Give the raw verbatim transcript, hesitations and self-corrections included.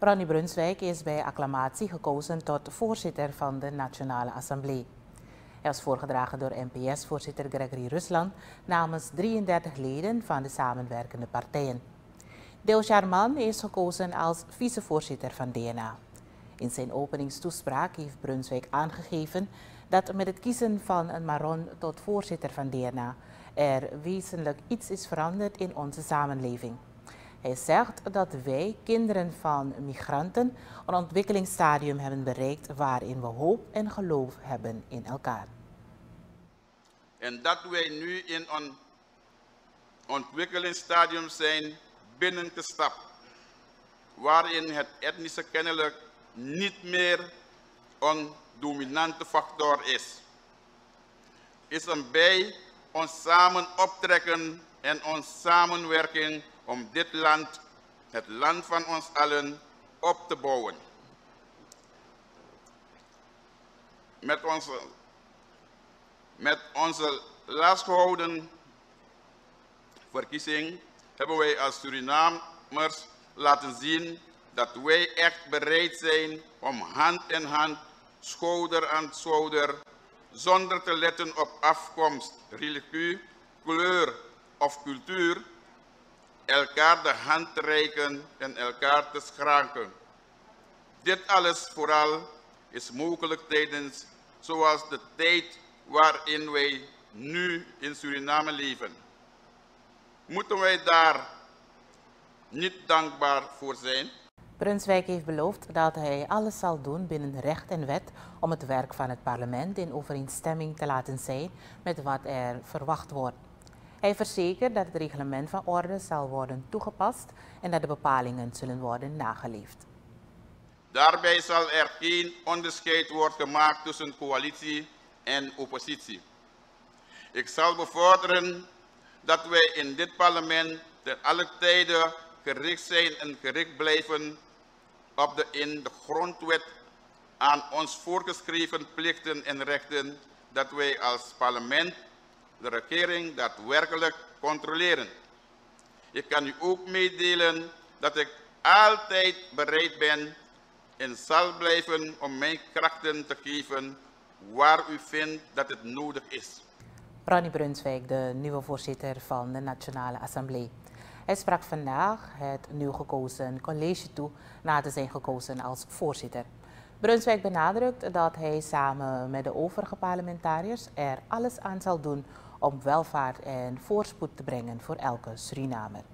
Ronnie Brunswijk is bij acclamatie gekozen tot voorzitter van de Nationale Assemblée. Hij was voorgedragen door N P S-voorzitter Gregory Rusland namens drieëndertig leden van de samenwerkende partijen. Deo Sharman is gekozen als vicevoorzitter van D N A. In zijn openingstoespraak heeft Brunswijk aangegeven dat met het kiezen van een Maron tot voorzitter van D N A er wezenlijk iets is veranderd in onze samenleving. Hij zegt dat wij, kinderen van migranten, een ontwikkelingsstadium hebben bereikt waarin we hoop en geloof hebben in elkaar. En dat wij nu in een ontwikkelingsstadium zijn binnengestapt, waarin het etnische kennelijk niet meer een dominante factor is. Is een bij ons samen optrekken en ons samenwerking om dit land, het land van ons allen, op te bouwen. Met onze, met onze laatstgehouden verkiezing hebben wij als Surinamers laten zien dat wij echt bereid zijn om hand in hand, schouder aan schouder, zonder te letten op afkomst, religie, kleur of cultuur, elkaar de hand te reiken en elkaar te schranken. Dit alles vooral is mogelijk tijdens zoals de tijd waarin wij nu in Suriname leven. Moeten wij daar niet dankbaar voor zijn? Brunswijk heeft beloofd dat hij alles zal doen binnen recht en wet om het werk van het parlement in overeenstemming te laten zijn met wat er verwacht wordt. Hij verzekert dat het reglement van orde zal worden toegepast en dat de bepalingen zullen worden nageleefd. Daarbij zal er geen onderscheid worden gemaakt tussen coalitie en oppositie. Ik zal bevorderen dat wij in dit parlement ten alle tijden gericht zijn en gericht blijven op de in de grondwet aan ons voorgeschreven plichten en rechten, dat wij als parlement de regering daadwerkelijk controleren. Ik kan u ook meedelen dat ik altijd bereid ben en zal blijven om mijn krachten te geven waar u vindt dat het nodig is. Ronnie Brunswijk, de nieuwe voorzitter van de Nationale Assemblée. Hij sprak vandaag het nieuw gekozen college toe na te zijn gekozen als voorzitter. Brunswijk benadrukt dat hij samen met de overige parlementariërs er alles aan zal doen om welvaart en voorspoed te brengen voor elke Surinamer.